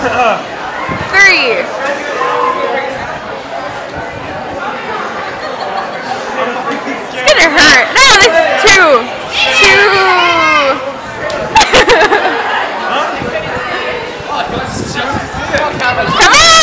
3. It's gonna hurt. No, this is 2. 2. Come on!